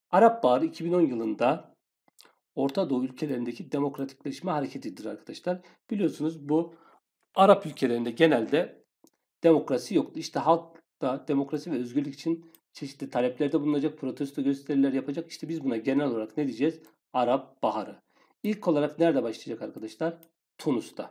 Arap Baharı 2010 yılında Orta Doğu ülkelerindeki demokratikleşme hareketidir arkadaşlar. Biliyorsunuz bu Arap ülkelerinde genelde demokrasi yoktu. İşte halk da demokrasi ve özgürlük için çeşitli taleplerde bulunacak, protesto gösteriler yapacak. İşte biz buna genel olarak ne diyeceğiz? Arap Baharı. İlk olarak nerede başlayacak arkadaşlar? Tunus'ta.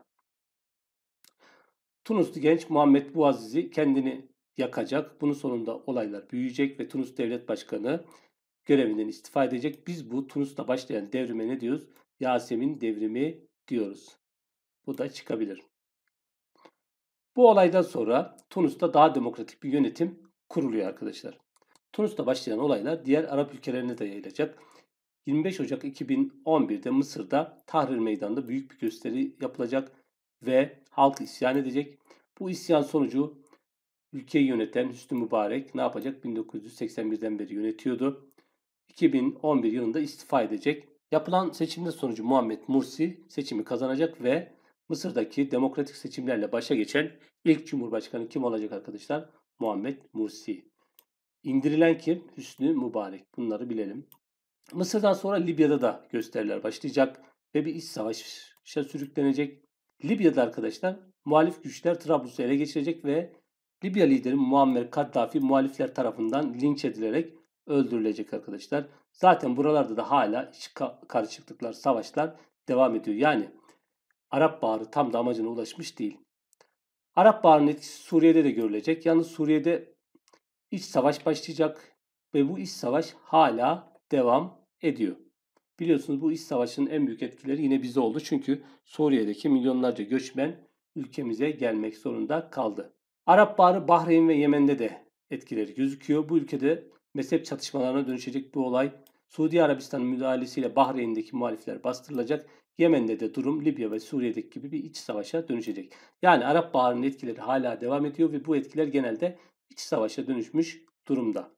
Tunuslu genç Muhammed Bouazizi kendini yakacak. Bunun sonunda olaylar büyüyecek ve Tunus Devlet Başkanı görevinden istifa edecek. Biz bu Tunus'ta başlayan devrime ne diyoruz? Yasemin devrimi diyoruz. Bu da çıkabilir. Bu olaydan sonra Tunus'ta daha demokratik bir yönetim kuruluyor arkadaşlar. Tunus'ta başlayan olaylar diğer Arap ülkelerine de yayılacak. 25 Ocak 2011'de Mısır'da Tahrir Meydanı'nda büyük bir gösteri yapılacak ve halk isyan edecek. Bu isyan sonucu ülkeyi yöneten Hüsnü Mübarek ne yapacak? 1981'den beri yönetiyordu. 2011 yılında istifa edecek. Yapılan seçimler sonucu Muhammed Mursi seçimi kazanacak ve Mısır'daki demokratik seçimlerle başa geçen ilk cumhurbaşkanı kim olacak arkadaşlar? Muhammed Mursi. İndirilen kim? Hüsnü Mübarek. Bunları bilelim. Mısır'dan sonra Libya'da da gösteriler başlayacak ve bir iç savaşa sürüklenecek. Libya'da arkadaşlar muhalif güçler Trablus'u ele geçirecek ve Libya lideri Muammer Kaddafi muhalifler tarafından linç edilerek öldürülecek arkadaşlar. Zaten buralarda da hala iç karışıklıklar, savaşlar devam ediyor. Yani Arap Baharı tam da amacına ulaşmış değil. Arap Baharı'nın etkisi Suriye'de de görülecek. Yalnız Suriye'de iç savaş başlayacak ve bu iç savaş hala devam ediyor. Biliyorsunuz bu iç savaşın en büyük etkileri yine bize oldu. Çünkü Suriye'deki milyonlarca göçmen ülkemize gelmek zorunda kaldı. Arap Baharı Bahreyn ve Yemen'de de etkileri gözüküyor. Bu ülkede mezhep çatışmalarına dönüşecek bu olay. Suudi Arabistan'ın müdahalesiyle Bahreyn'deki muhalifler bastırılacak. Yemen'de de durum Libya ve Suriye'deki gibi bir iç savaşa dönüşecek. Yani Arap Baharı'nın etkileri hala devam ediyor ve bu etkiler genelde iç savaşa dönüşmüş durumda.